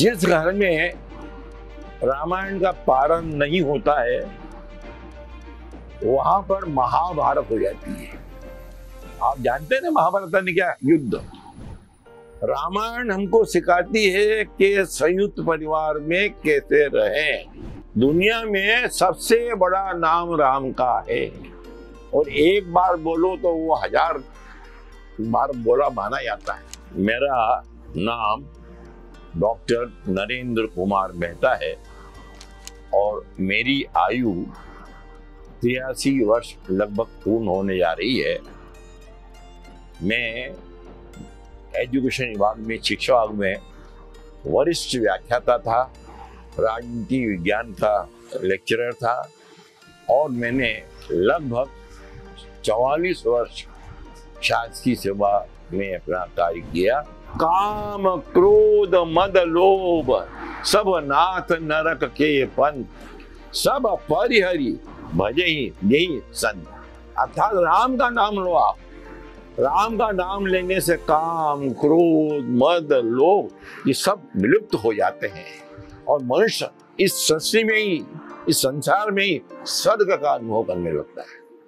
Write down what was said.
जिस घर में रामायण का पारण नहीं होता है वहां पर महाभारत हो जाती है। आप जानते हैं ना महाभारत ने क्या, युद्ध। रामायण हमको सिखाती है कि संयुक्त परिवार में कैसे रहें। दुनिया में सबसे बड़ा नाम राम का है और एक बार बोलो तो वो 1000 बार बोला माना जाता है। मेरा नाम डॉक्टर नरेंद्र कुमार मेहता है और मेरी आयु 83 वर्ष लगभग पूर्ण होने जा रही है। मैं एजुकेशन विभाग में, शिक्षा विभाग में वरिष्ठ व्याख्याता था, राजनीति विज्ञान का लेक्चरर था और मैंने लगभग 44 वर्ष शासकीय सेवा में अपना कार्य किया। काम क्रोध मद लोभ सब नाथ नरक के पंथ, सब परिहरि भजहि यही संत। अर्थात राम का नाम लो आप। राम का नाम लेने से काम क्रोध मद लोभ ये सब विलुप्त हो जाते हैं और मनुष्य इस सृष्टि में ही, इस संसार में ही स्वर्ग का अनुभव करने लगता है।